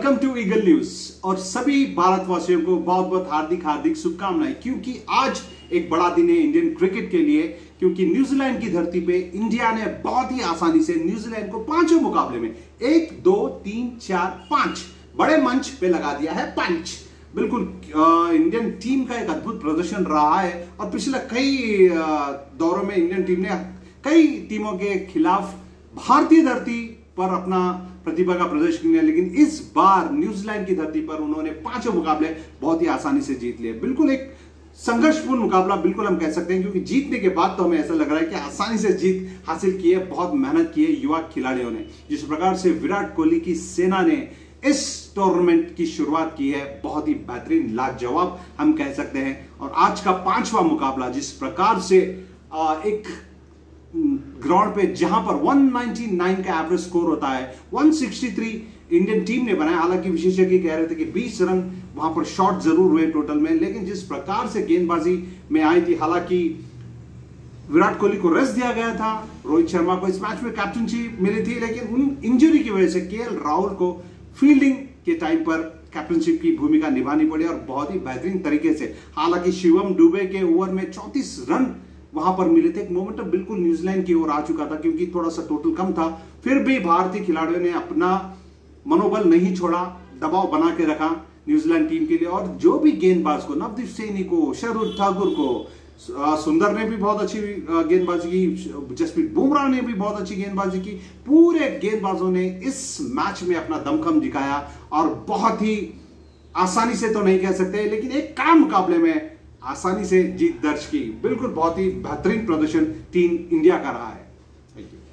Welcome to eagle news और सभी भारतवासियों को बहुत बहुत हार्दिक शुभकामनाएं, क्योंकि आज एक बड़ा दिन है इंडियन क्रिकेट के लिए। क्योंकि न्यूजीलैंड की धरती पे इंडिया ने बहुत ही आसानी से न्यूजीलैंड को पांचों मुकाबले में 1, 2, 3, 4, 5 बड़े मंच पे लगा दिया है पंच। बिल्कुल इंडियन टीम का एक अद्भुत प्रदर्शन रहा है और पिछले कई दौरों में इंडियन टीम ने कई टीमों के खिलाफ भारतीय धरती पर अपना प्रतिभा का प्रदर्शन किया, लेकिन इस बार न्यूजीलैंड की धरती पर उन्होंने पांचों मुकाबले बहुत ही आसानी से जीत लिए। बिल्कुल एक संघर्षपूर्ण मुकाबला बिल्कुल हम कह सकते हैं, क्योंकि जीतने के बाद तो हमें ऐसा लग रहा है कि आसानी से जीत हासिल की है। बहुत मेहनत की है युवा खिलाड़ियों ने। जिस प्रकार से विराट कोहली की सेना ने इस टूर्नामेंट की शुरुआत की है, बहुत ही बेहतरीन लाजवाब हम कह सकते हैं। और आज का पांचवा मुकाबला जिस प्रकार से एक ग्राउंड पे जहां पर 199 का एवरेज स्कोर होता है, 163 इंडियन टीम ने बनाया। हालांकि विशेषज्ञ कह रहे थे कि 20 रन वहां पर शॉट जरूर हुए टोटल में, लेकिन जिस प्रकार से गेंदबाजी में आई थी, हालांकि विराट कोहली को रेस्ट दिया गया था, रोहित शर्मा को इस मैच में कैप्टनशिप मिली थी, लेकिन उन इंजरी की वजह से केएल राहुल को फील्डिंग के टाइम पर कैप्टनशिप की भूमिका निभानी पड़ी और बहुत ही बेहतरीन तरीके से। हालांकि शिवम दुबे के ओवर में 34 रन वहां पर मिले थे। एक मोमेंटम बिल्कुल न्यूजीलैंड की ओर आ चुका था, क्योंकि थोड़ा सा टोटल कम था। फिर भी भारतीय खिलाड़ियों ने अपना मनोबल नहीं छोड़ा, दबाव बना के रखा न्यूजीलैंड टीम के लिए। और जो भी गेंदबाज को, नवदीप सैनी को, शार्दुल ठाकुर को, सुंदर ने भी बहुत अच्छी गेंदबाजी की, जसप्रीत बुमराह ने भी बहुत अच्छी गेंदबाजी की। पूरे गेंदबाजों ने इस मैच में अपना दमखम दिखाया और बहुत ही आसानी से तो नहीं कह सकते, लेकिन एक काम मुकाबले में आसानी से जीत दर्ज की। बिल्कुल बहुत ही बेहतरीन प्रदर्शन टीम इंडिया का रहा है। Thank you.